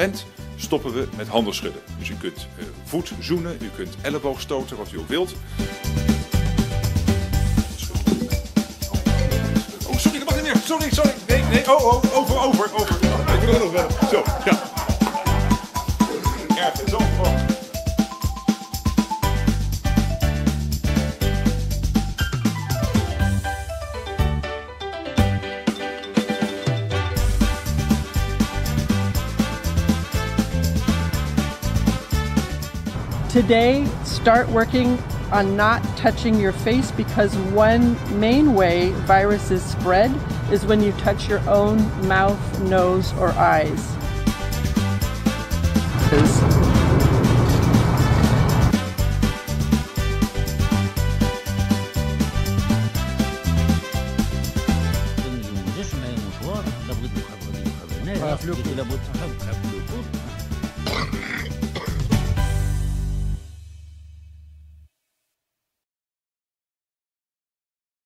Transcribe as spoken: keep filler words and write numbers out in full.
moment stoppen we met handen schudden. Dus u kunt uh, voet zoenen, u kunt elleboog stoten, wat u ook wilt. Oh, sorry, dat mag niet meer. Sorry, sorry. Nee, nee, oh, oh, over, over, over. Ik wil er nog wel. Zo, ja. Erg, zo, gewoon. Today, start working on not touching your face, because one main way viruses spread is when you touch your own mouth, nose, or eyes. Voilà.